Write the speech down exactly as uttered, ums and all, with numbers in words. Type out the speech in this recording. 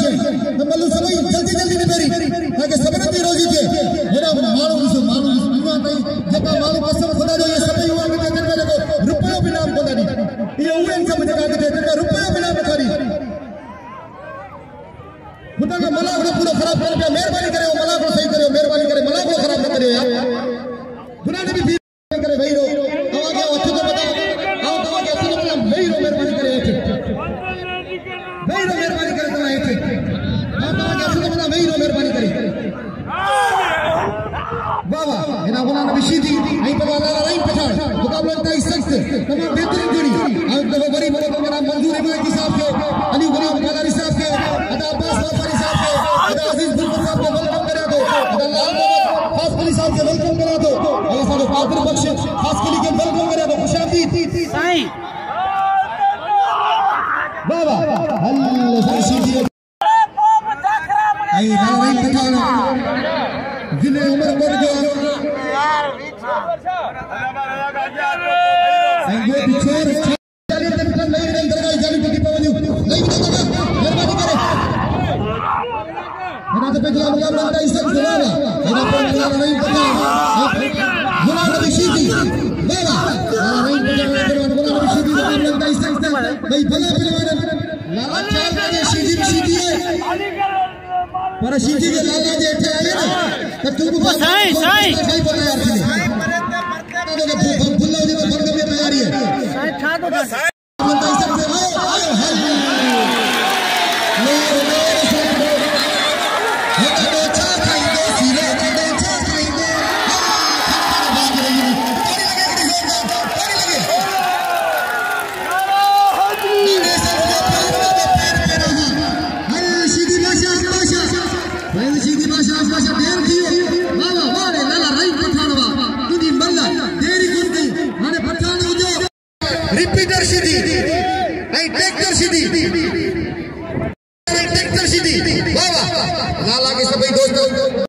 છે મલ્લુ સભઈ જલ્દી જલ્દી ને પેરી તાકે સબનતી રોજી છે એના માણો છે માણો દુનિયા તઈ જેકા માણો કસમ ખુદા જો એ સભઈ હુआ કે તેર का देखो रुपयो भी नाम कोदा दी ये उन सब जगह के तेर का रुपयो भी नाम खरी खुदा का मला को पूरा खराब कर दिया मेहरबानी करे वो मला को सही करे मेहरबानी करे मला को खराब न करे यार खुदा ने भी करे भाई रो तवा के अच्छे तो बता आओ तवा के अच्छे तो बता भाई रो मेहरबानी करे भाई रो मेहरबानी करे तवा ऐसे आओ तवा के अच्छे तो बता भाई रो मेहरबानी करे वाह वाह इना गुना नबी सीधी नहीं पता लगा नहीं पछाड़ मुकाबला इंतहाई सख्त तमाम बेहतरीन जोड़ी आज दफा बड़ी बड़े को मेरा मंजूर इब्राहिम साहब के अली गुलाम कालारी साहब के अदा अब्बास वाफरी साहब के अदा अजीज बुलबुल साहब को वेलकम करा दो अदा लाल मोहम्मद खास अली साहब के वेलकम करा दो अल्लाह साहब कादिर बख्श खास अली के वेलकम करा दो खुशामदीद सही वाह वाह अल्लाह सीधी आई राव नहीं पठाना जिन्हें उम्र बढ़ गया ये बिछोर चले तक नहीं नहीं दरगाह जाली की पवनी नहीं बता मेहरबानी करे मैंने तो पहला मुकाबला होता है सब जवाब मेरा पहला नहीं पता गुलाम नबी सीधी मेरा नहीं पता गुलाम नबी सीधी मुकाबला होता है सब भाई भला पहलवान लाला चाल के सीधी सीधी है पर सीधी के लाला जे थे आए ना तो तुमको सही सही सही बोला यार तूने बुल्ला जी को फड़के में तैयारी है सही खा दो बस बोलता है सबसे आओ आओ मेरे मेरे से ये तो चा खाएंगे सीरे तो चा खाएंगे बात रही है पानी लगे पानी लगे मेरे से पैर पैर पे रही हर सीधी भाषा भाषा भाई सीधी भाषा भाषा देर थी वाह वाह वाह रे लाला राई पठानवा तुदी मल्ला देरी कुछ नहीं माने पठान हो जो रिपीटर सीधी नहीं ट्रैक्टर सीधी नहीं ट्रैक्टर सीधी वाह वाह लाला के सभी दोस्तों